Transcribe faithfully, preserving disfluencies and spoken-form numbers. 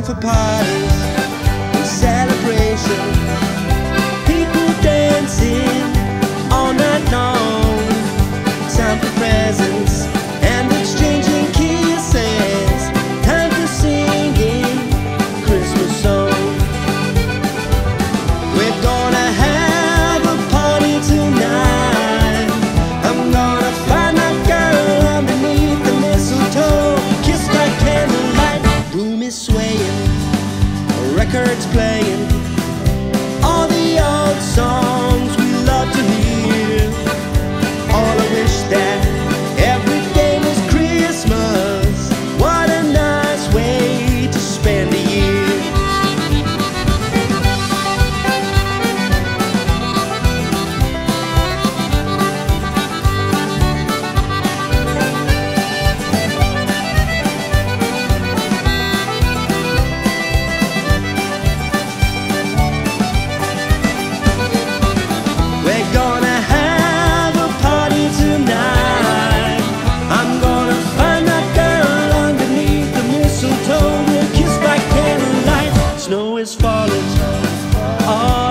for parties and celebration. People dancing all night long. Time for presents and exchanging kisses. Time for singing Christmas songs. We're gonna have a party tonight. I'm gonna find that girl underneath the mistletoe. Kiss by candlelight. Room is swaying, records playing, all the old songs we love to hear. All I wish that every day was Christmas. What a nice way to spend a year. We're gonna have a party tonight. I'm gonna find that girl underneath the mistletoe. We'll kiss by candlelight. Snow is falling all